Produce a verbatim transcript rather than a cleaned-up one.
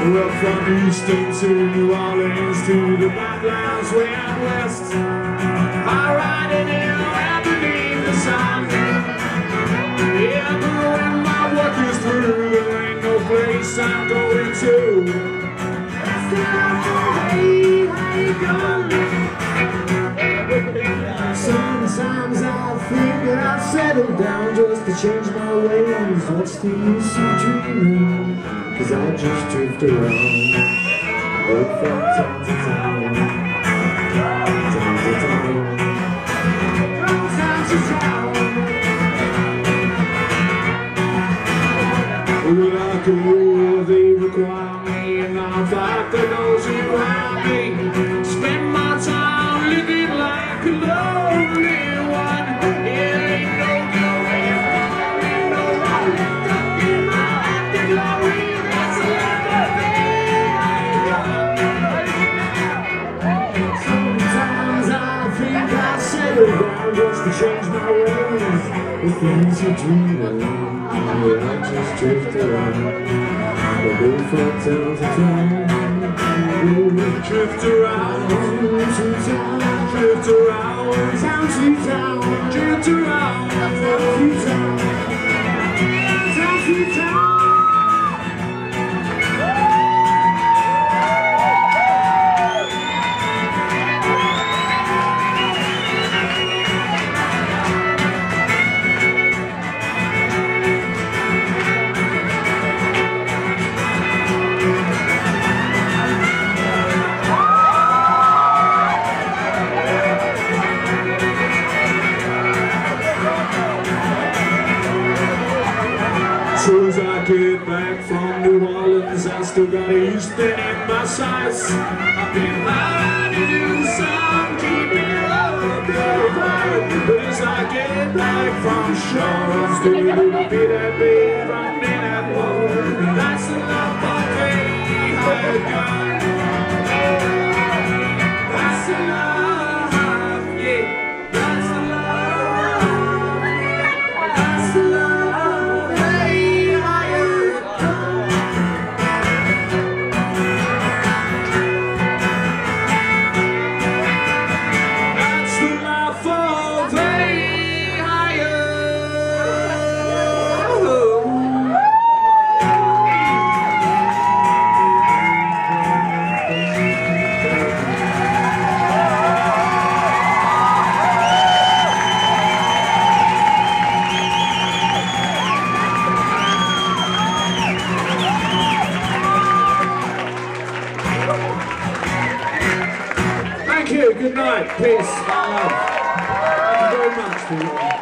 Well, from Houston to New Orleans to the Badlands way out west, I ride it in and beneath the sun. Yeah, but when my work is through, there ain't no place I'm going to. That's the life of me, how you going? Sometimes I think that I'll settle down just to change my ways. What's the use of dreaming? Cause I just drift around, oh, from town to town, town to town, from town to town. Like a rule, they require me, and I'm like the those who around me. Spend my time living like a lonely one. It ain't no glory, ain't no wrong left up in my after glory. That's the life of me. Sometimes I think I'll settle down just to change my ways. With things you dream of, yeah, I just drift around. I go from town to town, drift around to town, drift around town to town, drift around town to town, town to town. So as I get back from New Orleans, I still got Houston in my sights. I've been riding in the sun, keeping up the fight. But as I get back from shore, I'm still a little bit at bay, running at war. That's the life of me, I got. That's the life, yeah. That's the life. That's the life. Thank you, good night, peace, love. Thank you very much for